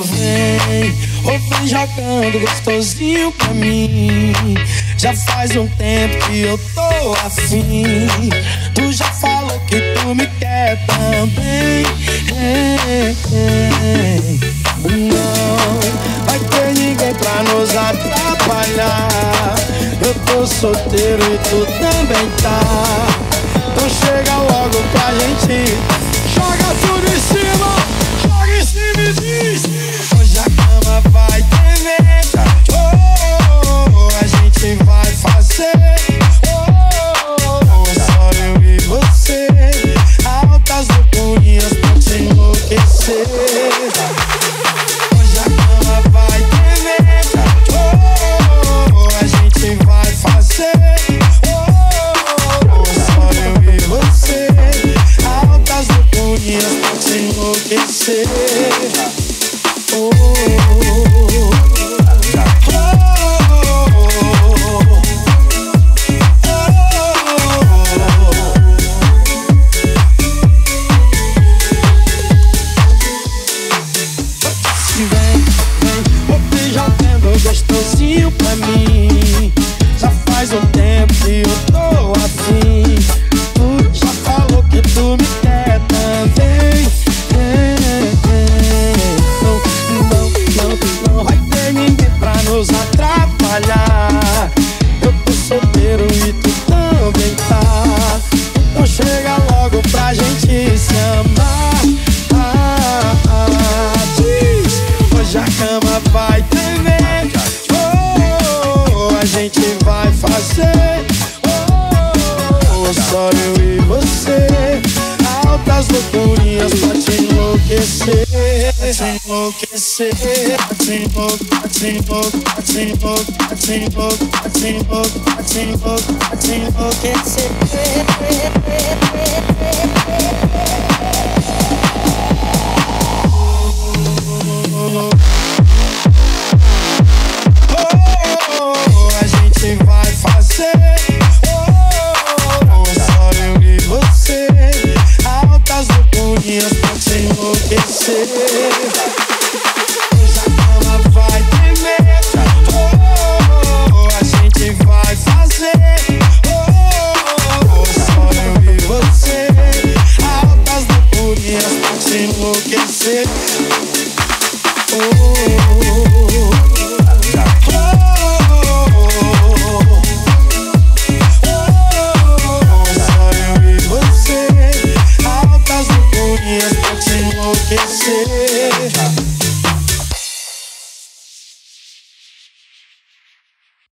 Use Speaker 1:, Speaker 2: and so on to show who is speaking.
Speaker 1: vem, ou vem jogando gostosinho pra mim. Já faz um tempo que eu tô afim. Tu já falou que tu me quer também. Não vai ter ninguém pra nos atrapalhar. Eu tô solteiro e tu também tá. Então chega logo pra gente. Joga tudo em cima, joga em cima e diz: hoje a cama vai tremer. A gente vai fazer só eu e você. Altas loucurinhas pra te enlouquecer. Hoje a cama vai tremer. A gente vai fazer só eu e você. Altas loucurinhas pra te enlouquecer. Gostosinho pra mim. Já faz um tempo que eu tô afim. Tu já falou que tu me quer também. Não vai ter ninguém pra nos atrapalhar. Eu tô solteiro e tu também tá. Então chega logo pra gente se amar. Diz, hoje a cama vai tremer. A gente vai fazer só eu e você. Altas loucurinhas pra te enlouquecer. Pra te enlouquecer. Pra te enlouquecer. Pra te enlouquecer. Pra te enlouquecer. Pra te enlouquecer. Pra te enlouquecer.